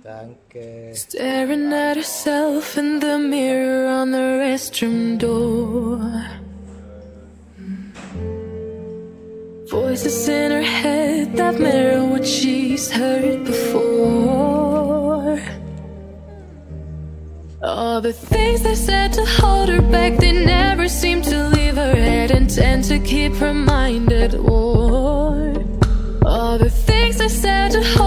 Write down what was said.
Danke. Staring at herself in the mirror on the restroom door. Voices in her head that mirror what she's heard before. All the things they said to hold her back, they never seem to leave her head and tend to keep her mind at war. All the things they said to hold